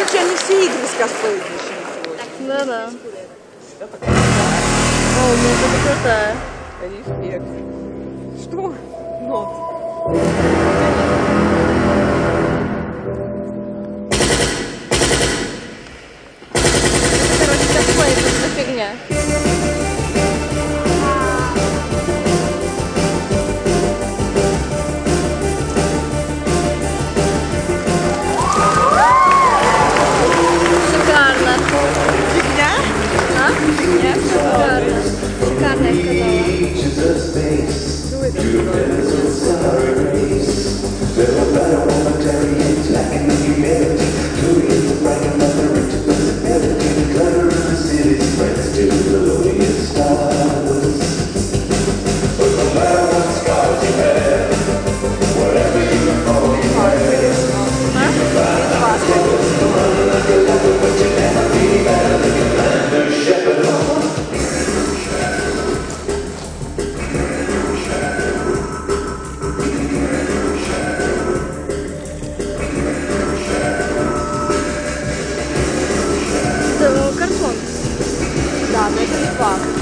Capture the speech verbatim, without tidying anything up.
Короче, они все игры скосплеили. Да-да. О, у меня это крутая. Респект. Что? Но. Короче, косплей, это за фигня. Шикарно. Фигня? А? Фигня? Шикарно. Шикарно, я Да, но это не факт.